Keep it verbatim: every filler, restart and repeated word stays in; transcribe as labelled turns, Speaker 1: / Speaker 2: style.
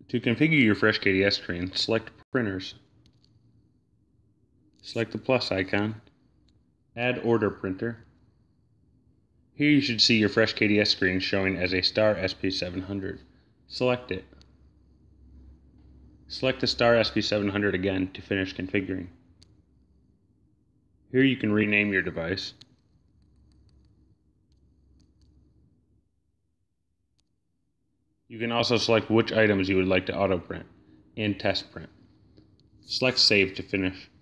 Speaker 1: To configure your fresh K D S screen, select Printers. Select the plus icon. Add Order Printer. Here you should see your fresh K D S screen showing as a Star S P seven hundred. Select it. Select the Star S P seven hundred again to finish configuring. Here you can rename your device. You can also select which items you would like to auto print and test print. Select Save to finish.